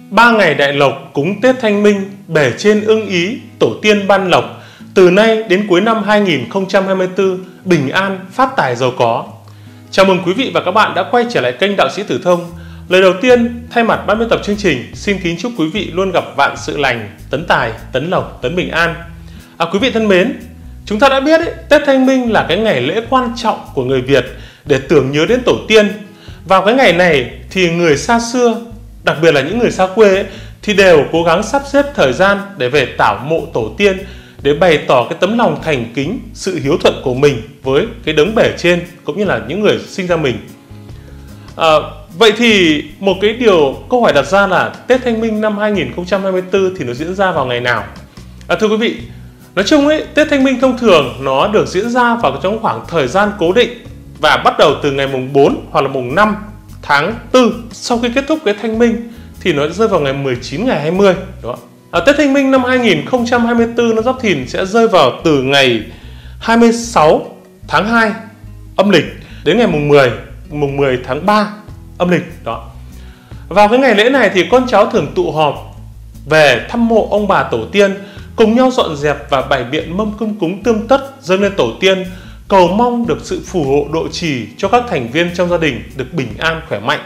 3 ngày đại lộc cúng Tết Thanh Minh, bề trên ưng ý, tổ tiên ban lộc. Từ nay đến cuối năm 2024, bình an, phát tài giàu có. Chào mừng quý vị và các bạn đã quay trở lại kênh Đạo Sĩ Tử Thông. Lời đầu tiên, thay mặt ban biên tập chương trình, xin kính chúc quý vị luôn gặp vạn sự lành, tấn tài, tấn lộc, tấn bình an. Quý vị thân mến, chúng ta đã biết Tết Thanh Minh là cái ngày lễ quan trọng của người Việt để tưởng nhớ đến tổ tiên. Vào cái ngày này thì người xa xưa, đặc biệt là những người xa quê thì đều cố gắng sắp xếp thời gian để về tảo mộ tổ tiên, để bày tỏ cái tấm lòng thành kính, sự hiếu thuận của mình với cái đấng bề trên cũng như là những người sinh ra mình. Vậy thì một cái câu hỏi đặt ra là Tết Thanh Minh năm 2024 thì nó diễn ra vào ngày nào? Thưa quý vị, nói chung Tết Thanh Minh thông thường nó được diễn ra vào trong khoảng thời gian cố định và bắt đầu từ ngày mùng 4 hoặc là mùng 5 tháng 4. Sau khi kết thúc cái Thanh Minh thì nó rơi vào ngày 19 ngày 20. Đó. Tết Thanh Minh năm 2024 nó Giáp Thìn sẽ rơi vào từ ngày 26 tháng 2 âm lịch đến ngày mùng 10 tháng 3 âm lịch. Đó. Vào cái ngày lễ này thì con cháu thường tụ họp về thăm mộ ông bà tổ tiên, cùng nhau dọn dẹp và bày biện mâm cúng tươm tất dâng lên tổ tiên, cầu mong được sự phù hộ độ trì cho các thành viên trong gia đình được bình an khỏe mạnh.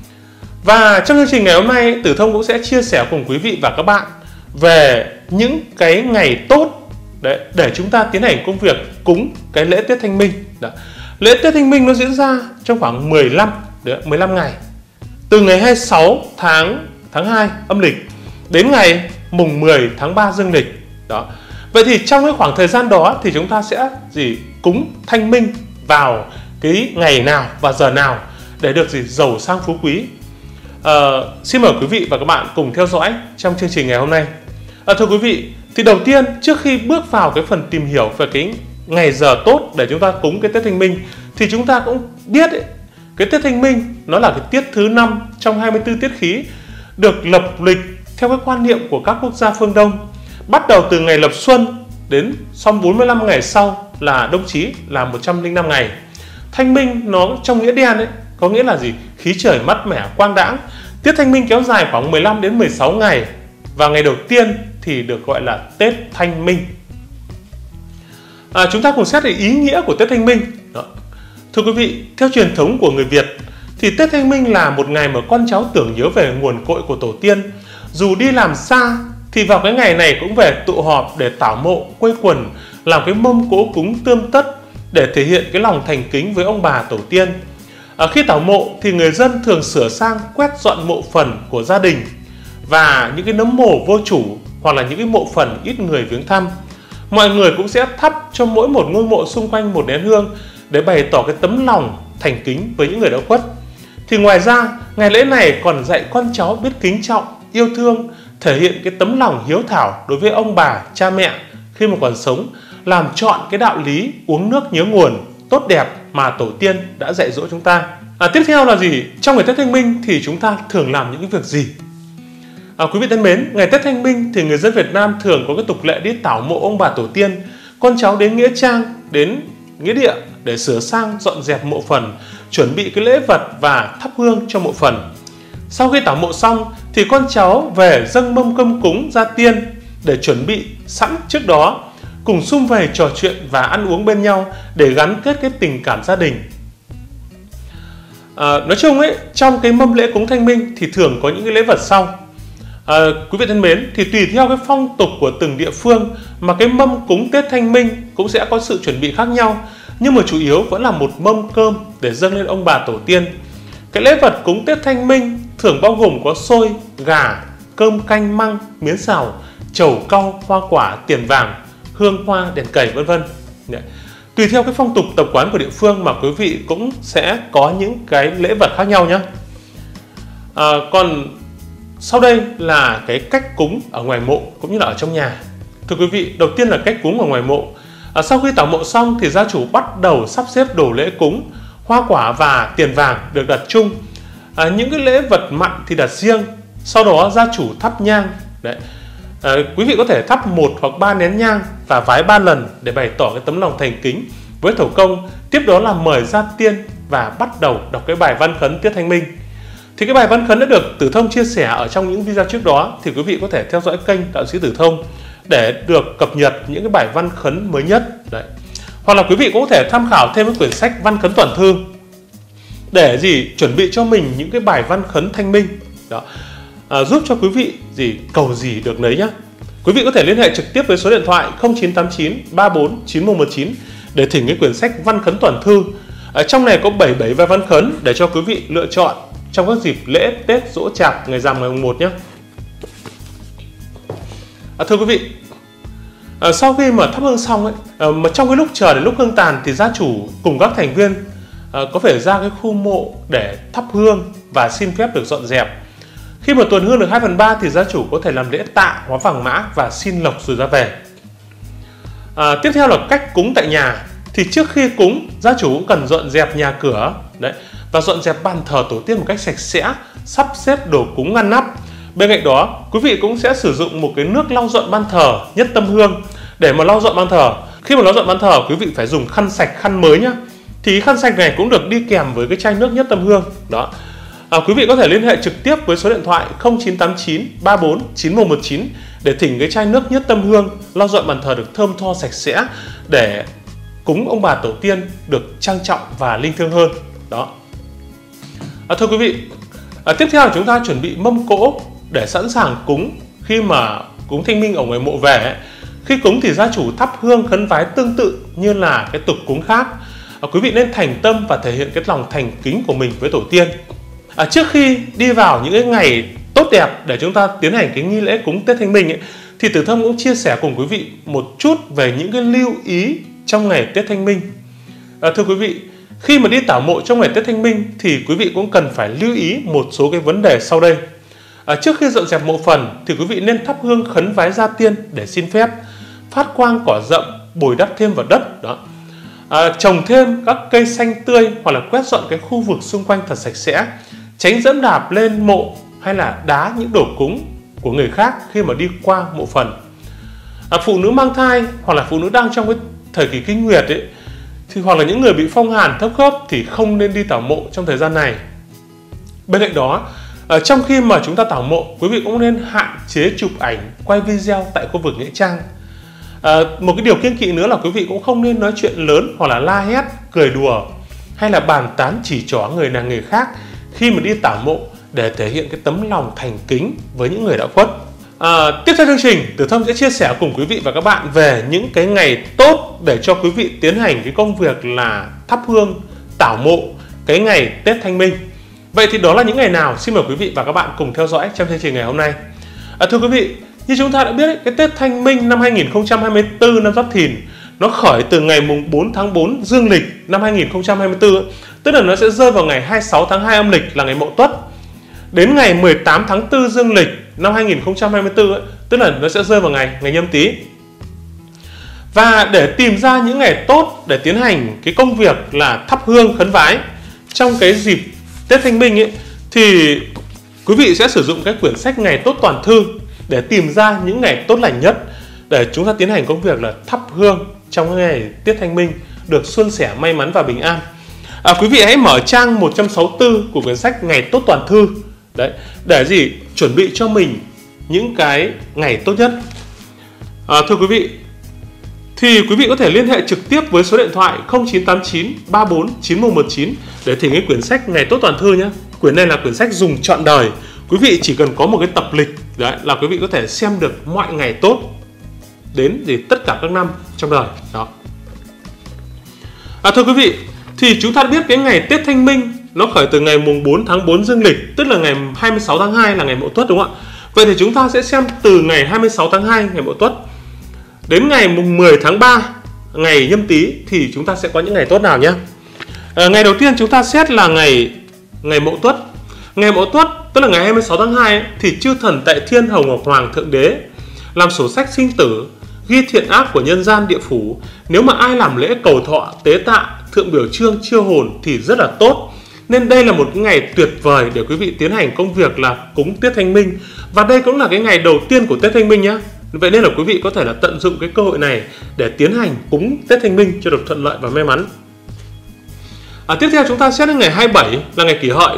Và trong chương trình ngày hôm nay, Tử Thông cũng sẽ chia sẻ cùng quý vị và các bạn về những cái ngày tốt để chúng ta tiến hành công việc cúng cái lễ Tết Thanh Minh. Đó. Lễ Tết Thanh Minh nó diễn ra trong khoảng 15 ngày, từ ngày 26 tháng 2 âm lịch đến ngày mùng 10 tháng 3 dương lịch. Đó. Vậy thì trong cái khoảng thời gian đó thì chúng ta sẽ cúng Thanh Minh vào cái ngày nào và giờ nào để được giàu sang phú quý. Xin mời quý vị và các bạn cùng theo dõi trong chương trình ngày hôm nay. Thưa quý vị, thì đầu tiên trước khi bước vào cái phần tìm hiểu về cái ngày giờ tốt để chúng ta cúng cái Tết Thanh Minh thì chúng ta cũng biết cái Tết Thanh Minh nó là cái tiết thứ 5 trong 24 tiết khí được lập lịch theo cái quan niệm của các quốc gia phương Đông, bắt đầu từ ngày lập xuân đến xong 45 ngày sau là đông chí là 105 ngày. Thanh Minh nó trong nghĩa đen có nghĩa là khí trời mát mẻ quang đãng. Tiết Thanh Minh kéo dài khoảng 15 đến 16 ngày và ngày đầu tiên thì được gọi là Tết Thanh Minh. Chúng ta cùng xét về ý nghĩa của Tết Thanh Minh. Đó. Thưa quý vị, theo truyền thống của người Việt thì Tết Thanh Minh là một ngày mà con cháu tưởng nhớ về nguồn cội của tổ tiên. Dù đi làm xa thì vào cái ngày này cũng về tụ họp để tảo mộ, quây quần, làm cái mâm cỗ cúng tươm tất để thể hiện cái lòng thành kính với ông bà tổ tiên. Khi tảo mộ thì người dân thường sửa sang quét dọn mộ phần của gia đình và những cái nấm mồ vô chủ hoặc là những cái mộ phần ít người viếng thăm. Mọi người cũng sẽ thắp cho mỗi một ngôi mộ xung quanh một nén hương để bày tỏ cái tấm lòng thành kính với những người đã khuất. Thì ngoài ra, ngày lễ này còn dạy con cháu biết kính trọng, yêu thương, thể hiện cái tấm lòng hiếu thảo đối với ông bà, cha mẹ khi mà còn sống, làm trọn cái đạo lý uống nước nhớ nguồn tốt đẹp mà tổ tiên đã dạy dỗ chúng ta. Tiếp theo là trong ngày Tết Thanh Minh thì chúng ta thường làm những cái việc gì? Quý vị thân mến, ngày Tết Thanh Minh thì người dân Việt Nam thường có cái tục lệ đi tảo mộ ông bà tổ tiên. Con cháu đến nghĩa trang, đến nghĩa địa để sửa sang dọn dẹp mộ phần, chuẩn bị cái lễ vật và thắp hương cho mộ phần. Sau khi tảo mộ xong thì con cháu về dâng mâm cơm cúng gia tiên để chuẩn bị sẵn trước đó, cùng sum vầy trò chuyện và ăn uống bên nhau để gắn kết cái tình cảm gia đình. Nói chung trong cái mâm lễ cúng Thanh Minh thì thường có những cái lễ vật sau. Quý vị thân mến, thì tùy theo cái phong tục của từng địa phương mà cái mâm cúng Tết Thanh Minh cũng sẽ có sự chuẩn bị khác nhau, nhưng mà chủ yếu vẫn là một mâm cơm để dâng lên ông bà tổ tiên. Cái lễ vật cúng Tết Thanh Minh thường bao gồm có xôi, gà, cơm canh măng, miến xào, trầu cau, hoa quả, tiền vàng, hương hoa, đèn cầy vân vân. Tùy theo cái phong tục tập quán của địa phương mà quý vị cũng sẽ có những cái lễ vật khác nhau nhé. Còn sau đây là cái cách cúng ở ngoài mộ cũng như là ở trong nhà. Thưa quý vị, đầu tiên là cách cúng ở ngoài mộ. Sau khi tảo mộ xong thì gia chủ bắt đầu sắp xếp đồ lễ cúng. Hoa quả và tiền vàng được đặt chung. Những cái lễ vật mặn thì đặt riêng. Sau đó gia chủ thắp nhang. Quý vị có thể thắp 1 hoặc 3 nén nhang và vái 3 lần để bày tỏ cái tấm lòng thành kính với thổ công. Tiếp đó là mời gia tiên và bắt đầu đọc cái bài văn khấn Tiết Thanh Minh. Thì cái bài văn khấn đã được Tử Thông chia sẻ ở trong những video trước đó, thì quý vị có thể theo dõi kênh Đạo Sĩ Tử Thông để được cập nhật những cái bài văn khấn mới nhất. Đấy. Hoặc là quý vị cũng có thể tham khảo thêm cái quyển sách Văn Khấn Toàn Thư để chuẩn bị cho mình những cái bài văn khấn thanh minh đó, giúp cho quý vị cầu gì được nấy nhá. Quý vị có thể liên hệ trực tiếp với số điện thoại 0989 34 9119 để thỉnh cái quyển sách Văn Khấn Toàn Thư. Ở trong này có 77 bài văn khấn để cho quý vị lựa chọn trong các dịp lễ, Tết, Giỗ Chạp, ngày rằm, ngày mùng 1 nhé. Thưa quý vị, sau khi mà thắp hương xong mà trong cái lúc chờ đến lúc hương tàn thì gia chủ cùng các thành viên có phải ra cái khu mộ để thắp hương và xin phép được dọn dẹp. Khi mà tuần hương được 2/3 thì gia chủ có thể làm lễ tạ hóa vàng mã và xin lộc rồi ra về. Tiếp theo là cách cúng tại nhà. Thì trước khi cúng, gia chủ cũng cần dọn dẹp nhà cửa đấy, và dọn dẹp bàn thờ tổ tiên một cách sạch sẽ, sắp xếp đồ cúng ngăn nắp. Bên cạnh đó, quý vị cũng sẽ sử dụng một cái nước lau dọn ban thờ Nhất Tâm Hương để mà lau dọn ban thờ. Khi mà lau dọn ban thờ, quý vị phải dùng khăn sạch, khăn mới nhá. Thì khăn sạch này cũng được đi kèm với cái chai nước Nhất Tâm Hương đó. Quý vị có thể liên hệ trực tiếp với số điện thoại 0989 34 9119 để thỉnh cái chai nước Nhất Tâm Hương lau dọn bàn thờ được thơm tho sạch sẽ để cúng ông bà tổ tiên được trang trọng và linh thiêng hơn đó. Thưa quý vị, tiếp theo là chúng ta chuẩn bị mâm cỗ để sẵn sàng cúng. Khi mà cúng thanh minh ở ngoài mộ về, khi cúng thì gia chủ thắp hương khấn vái tương tự như là cái tục cúng khác. Quý vị nên thành tâm và thể hiện cái lòng thành kính của mình với tổ tiên. Trước khi đi vào những cái ngày tốt đẹp để chúng ta tiến hành cái nghi lễ cúng Tết Thanh Minh thì Tử Thông cũng chia sẻ cùng quý vị một chút về những cái lưu ý trong ngày Tết Thanh Minh. Thưa quý vị, khi mà đi tảo mộ trong ngày Tết Thanh Minh thì quý vị cũng cần phải lưu ý một số cái vấn đề sau đây. Trước khi dọn dẹp mộ phần thì quý vị nên thắp hương khấn vái gia tiên để xin phép, phát quang cỏ rậm, bồi đắp thêm vào đất đó. Trồng thêm các cây xanh tươi hoặc là quét dọn cái khu vực xung quanh thật sạch sẽ, tránh dẫm đạp lên mộ hay là đá những đồ cúng của người khác khi mà đi qua mộ phần. Phụ nữ mang thai hoặc là phụ nữ đang trong cái thời kỳ kinh nguyệt thì hoặc là những người bị phong hàn thấp khớp thì không nên đi tảo mộ trong thời gian này. Bên cạnh đó, trong khi mà chúng ta tảo mộ, quý vị cũng nên hạn chế chụp ảnh, quay video tại khu vực nghĩa trang. Một cái điều kiêng kỵ nữa là quý vị cũng không nên nói chuyện lớn hoặc là la hét, cười đùa hay là bàn tán chỉ trỏ người này người khác khi mà đi tảo mộ để thể hiện cái tấm lòng thành kính với những người đã khuất. Tiếp theo chương trình, Tử Thông sẽ chia sẻ cùng quý vị và các bạn về những cái ngày tốt để cho quý vị tiến hành cái công việc là thắp hương, tảo mộ cái ngày Tết Thanh Minh. Vậy thì đó là những ngày nào? Xin mời quý vị và các bạn cùng theo dõi trong chương trình ngày hôm nay. Thưa quý vị, như chúng ta đã biết cái Tết Thanh Minh năm 2024 năm Giáp Thìn nó khởi từ ngày mùng 4 tháng 4 dương lịch năm 2024, tức là nó sẽ rơi vào ngày 26 tháng 2 âm lịch là ngày Mậu Tuất, đến ngày 18 tháng 4 dương lịch năm 2024 tức là nó sẽ rơi vào ngày Nhâm Tý. Và để tìm ra những ngày tốt để tiến hành cái công việc là thắp hương khấn vái trong cái dịp Tết Thanh Minh thì quý vị sẽ sử dụng cái quyển sách Ngày Tốt Toàn Thư để tìm ra những ngày tốt lành nhất để chúng ta tiến hành công việc là thắp hương trong ngày Tết Thanh Minh được suôn sẻ, may mắn và bình an. Quý vị hãy mở trang 164 của quyển sách Ngày Tốt Toàn Thư đấy, để chuẩn bị cho mình những cái ngày tốt nhất. Thưa quý vị, thì quý vị có thể liên hệ trực tiếp với số điện thoại 0989 34 9119 để thỉnh cái quyển sách Ngày Tốt Toàn Thư nhé. Quyển này là quyển sách dùng trọn đời. Quý vị chỉ cần có một cái tập lịch đấy là quý vị có thể xem được mọi ngày tốt đến tất cả các năm trong đời đó. Thưa quý vị, thì chúng ta biết cái ngày Tết Thanh Minh nó khởi từ ngày mùng 4 tháng 4 dương lịch, tức là ngày 26 tháng 2 là ngày Mậu Tuất, đúng không ạ? Vậy thì chúng ta sẽ xem từ ngày 26 tháng 2 ngày Mậu Tuất đến ngày mùng 10 tháng 3 ngày Nhâm Tý thì chúng ta sẽ có những ngày tốt nào nhé. Ngày đầu tiên chúng ta xét là ngày Mậu Tuất. Ngày Mậu Tuất tức là ngày 26 tháng 2 thì chư thần Tại Thiên, Hồng Ngọc Hoàng, Thượng Đế làm sổ sách sinh tử, ghi thiện ác của nhân gian địa phủ. Nếu mà ai làm lễ cầu thọ, tế tạ, thượng biểu trương, chiêu hồn thì rất là tốt. Nên đây là một cái ngày tuyệt vời để quý vị tiến hành công việc là cúng Tết Thanh Minh. Và đây cũng là cái ngày đầu tiên của Tết Thanh Minh nhé. Vậy nên là quý vị có thể là tận dụng cái cơ hội này để tiến hành cúng Tết Thanh Minh cho được thuận lợi và may mắn. Tiếp theo chúng ta xét đến ngày 27 là ngày Kỷ Hợi, đúng không ạ?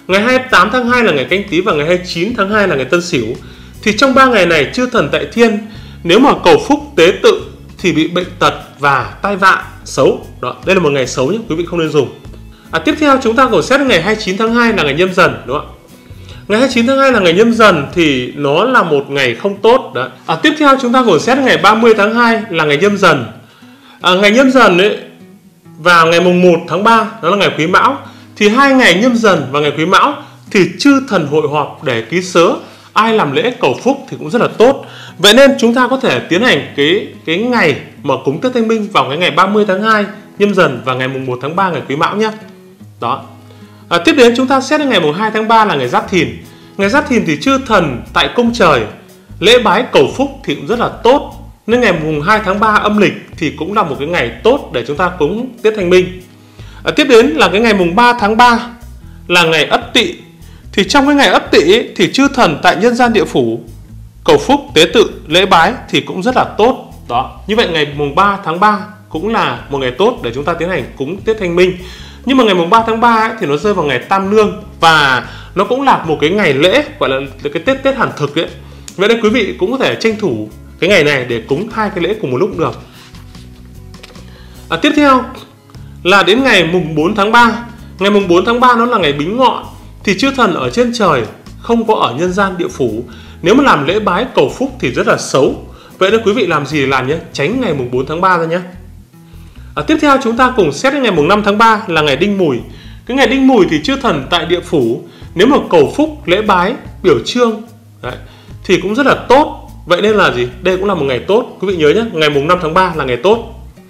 Ngày 28 tháng 2 là ngày Canh Tý và ngày 29 tháng 2 là ngày Tân Sửu. Thì trong 3 ngày này chư thần tại thiên nếu mà cầu phúc tế tự thì bị bệnh tật và tai vạ xấu. Đó, đây là một ngày xấu nhé, quý vị không nên dùng. Tiếp theo chúng ta còn xét ngày 29 tháng 2 là ngày Nhâm Dần, đúng không ạ? Ngày 29 tháng 2 là ngày Nhâm Dần thì nó là một ngày không tốt. Đấy. Tiếp theo chúng ta còn xét ngày 30 tháng 2 là ngày Nhâm Dần. Ngày Nhâm Dần ấy, vào ngày mùng 1 tháng 3 đó là ngày Quý Mão. Thì 2 ngày Nhâm Dần và ngày Quý Mão thì chư thần hội họp để ký sớ. Ai làm lễ cầu phúc thì cũng rất là tốt. Vậy nên chúng ta có thể tiến hành cái ngày mà cúng Tết Thanh Minh vào cái ngày 30 tháng 2 Nhâm Dần và ngày mùng 1 tháng 3 ngày Quý Mão nhé. Đó. Tiếp đến chúng ta xét đến ngày mùng 2 tháng 3 là ngày Giáp Thìn. Ngày Giáp Thìn thì chư thần tại cung trời lễ bái cầu phúc thì cũng rất là tốt. Nên ngày mùng 2 tháng 3 âm lịch thì cũng là một cái ngày tốt để chúng ta cúng Tết Thanh Minh. Tiếp đến là cái ngày mùng 3 tháng 3 là ngày Ất Tỵ. Thì trong cái ngày Ất Tỵ thì chư thần tại nhân gian địa phủ cầu phúc tế tự lễ bái thì cũng rất là tốt. Đó. Như vậy ngày mùng 3 tháng 3 cũng là một ngày tốt để chúng ta tiến hành cúng Tết Thanh Minh. Nhưng mà ngày mùng 3 tháng 3 ấy, thì nó rơi vào ngày Tam Nương và nó cũng là một cái ngày lễ gọi là cái Tết Hàn Thực ấy. Vậy nên quý vị cũng có thể tranh thủ cái ngày này để cúng hai cái lễ cùng một lúc cũng được. Tiếp theo là đến ngày mùng 4 tháng 3. Ngày mùng 4 tháng 3 nó là ngày Bính Ngọ. Thì chư thần ở trên trời không có ở nhân gian địa phủ. Nếu mà làm lễ bái cầu phúc thì rất là xấu. Vậy nên quý vị làm gì làm nhé, tránh ngày mùng 4 tháng 3 ra nhé. Tiếp theo chúng ta cùng xét đến ngày mùng 5 tháng 3 là ngày Đinh Mùi. Cái ngày Đinh Mùi thì chư thần tại địa phủ nếu mà cầu phúc, lễ bái, biểu trương đấy, thì cũng rất là tốt. Vậy nên là gì? Đây cũng là một ngày tốt. Quý vị nhớ nhé, ngày mùng 5 tháng 3 là ngày tốt.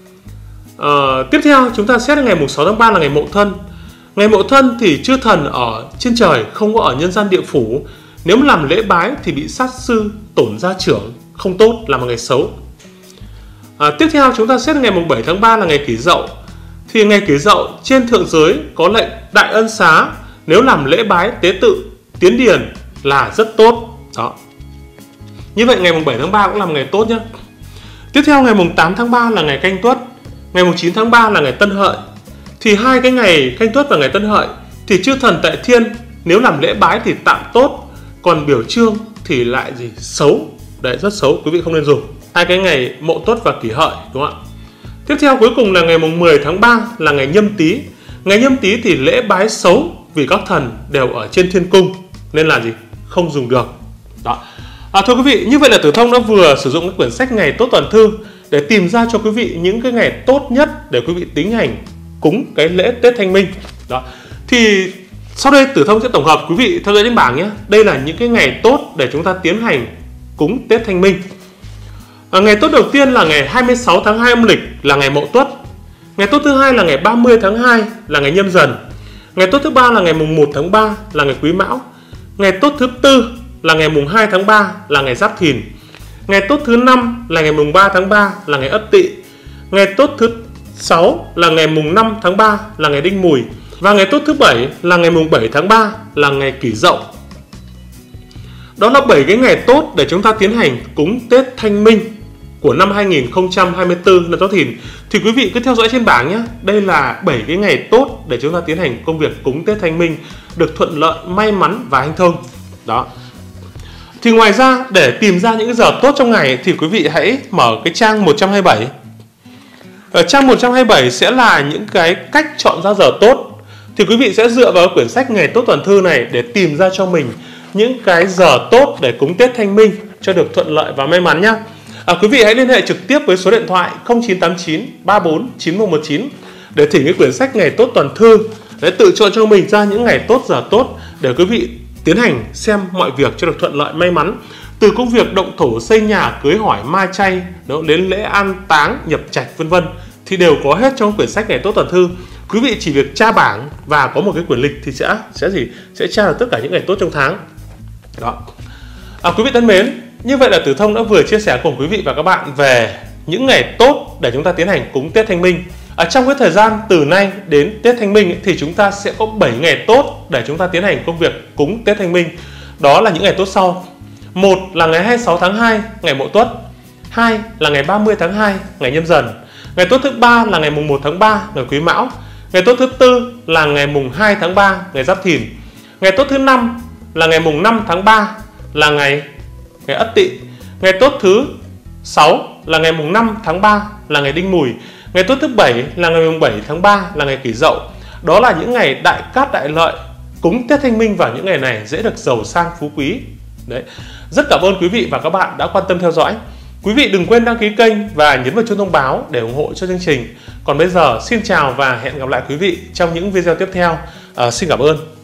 Tiếp theo chúng ta xét đến ngày mùng 6 tháng 3 là ngày Mậu Thân. Ngày Mậu Thân thì chư thần ở trên trời không có ở nhân gian địa phủ. Nếu mà làm lễ bái thì bị sát sư, tổn gia trưởng, không tốt, là một ngày xấu. Tiếp theo chúng ta xét ngày mùng 7 tháng 3 là ngày Kỷ Dậu. Thì ngày Kỷ Dậu trên thượng giới có lệnh đại ân xá. Nếu làm lễ bái tế tự tiến điền là rất tốt. Đó. Như vậy ngày mùng 7 tháng 3 cũng là một ngày tốt nhé. Tiếp theo ngày mùng 8 tháng 3 là ngày Canh Tuất. Ngày mùng 9 tháng 3 là ngày Tân Hợi. Thì hai cái ngày Canh Tuất và ngày Tân Hợi thì chư thần tại thiên nếu làm lễ bái thì tạm tốt, còn biểu trương thì lại gì? Xấu. Đấy, rất xấu, quý vị không nên dùng. Hai cái ngày Mậu Tuất và Kỷ Hợi, đúng không ạ? Tiếp theo cuối cùng là ngày mùng 10 tháng 3 là ngày Nhâm Tý. Ngày Nhâm Tý thì lễ bái xấu vì các thần đều ở trên thiên cung nên là gì? Không dùng được. Đó. Thưa quý vị, như vậy là Tử Thông đã vừa sử dụng cái quyển sách Ngày Tốt Toàn Thư để tìm ra cho quý vị những cái ngày tốt nhất để quý vị tiến hành cúng cái lễ Tết Thanh Minh. Đó. Thì sau đây Tử Thông sẽ tổng hợp quý vị theo dõi trên bảng nhé. Đây là những cái ngày tốt để chúng ta tiến hành cúng Tết Thanh Minh. Ngày tốt đầu tiên là ngày 26 tháng 2 âm lịch là ngày Mậu Tuất. Ngày tốt thứ hai là ngày 30 tháng 2 là ngày Nhâm Dần. Ngày tốt thứ ba là ngày mùng 1 tháng 3 là ngày Quý Mão. Ngày tốt thứ tư là ngày mùng 2 tháng 3 là ngày Giáp Thìn. Ngày tốt thứ 5 là ngày mùng 3 tháng 3 là ngày Ất Tỵ. Ngày tốt thứ 6 là ngày mùng 5 tháng 3 là ngày Đinh Mùi. Và ngày tốt thứ 7 là ngày mùng 7 tháng 3 là ngày Kỷ Dậu. Đó là 7 cái ngày tốt để chúng ta tiến hành cúng Tết Thanh Minh của năm 2024 năm Giáp Thìn. Thì quý vị cứ theo dõi trên bảng nhé. Đây là 7 cái ngày tốt để chúng ta tiến hành công việc cúng Tết Thanh Minh được thuận lợi, may mắn và hanh thông. Đó. Thì ngoài ra để tìm ra những cái giờ tốt trong ngày thì quý vị hãy mở cái trang 127. Ở trang 127 sẽ là những cái cách chọn ra giờ tốt. Thì quý vị sẽ dựa vào quyển sách Ngày Tốt Toàn Thư này để tìm ra cho mình những cái giờ tốt để cúng Tết Thanh Minh cho được thuận lợi và may mắn nhé. Quý vị hãy liên hệ trực tiếp với số điện thoại 0989 34 9119 để thỉnh cái quyển sách Ngày Tốt Toàn Thư để tự chọn cho mình ra những ngày tốt, giờ tốt để quý vị tiến hành xem mọi việc cho được thuận lợi may mắn. Từ công việc động thổ, xây nhà, cưới hỏi, ma chay đến lễ an táng, nhập trạch vân vân thì đều có hết trong quyển sách Ngày Tốt Toàn Thư. Quý vị chỉ việc tra bảng và có một cái quyển lịch thì sẽ tra được tất cả những ngày tốt trong tháng. Đó. Quý vị thân mến, như vậy là Tử Thông đã vừa chia sẻ cùng quý vị và các bạn về những ngày tốt để chúng ta tiến hành cúng Tết Thanh Minh. Trong cái thời gian từ nay đến Tết Thanh Minh thì chúng ta sẽ có 7 ngày tốt để chúng ta tiến hành công việc cúng Tết Thanh Minh. Đó là những ngày tốt sau. 1 là ngày 26 tháng 2 ngày Mậu Tuất. 2 là ngày 30 tháng 2 ngày Nhâm Dần. Ngày tốt thứ 3 là ngày mùng 1 tháng 3 ngày Quý Mão. Ngày tốt thứ 4 là ngày mùng 2 tháng 3 ngày Giáp Thìn. Ngày tốt thứ 5 là ngày mùng 5 tháng 3 là ngày Ất Tỵ. Ngày tốt thứ 6 là ngày mùng 5 tháng 3 là ngày Đinh Mùi. Ngày tốt thứ 7 là ngày mùng 7 tháng 3 là ngày Kỷ Dậu. Đó là những ngày đại cát đại lợi. Cúng Tết Thanh Minh vào những ngày này dễ được giàu sang phú quý. Đấy. Rất cảm ơn quý vị và các bạn đã quan tâm theo dõi. Quý vị đừng quên đăng ký kênh và nhấn vào chuông thông báo để ủng hộ cho chương trình. Còn bây giờ xin chào và hẹn gặp lại quý vị trong những video tiếp theo. Xin cảm ơn.